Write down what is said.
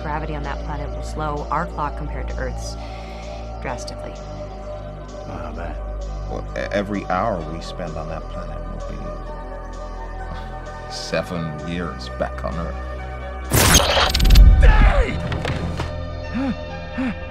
gravity on that planet will slow our clock compared to Earth's drastically. I bet. Well, every hour we spend on that planet will be 7 years back on Earth. Dave!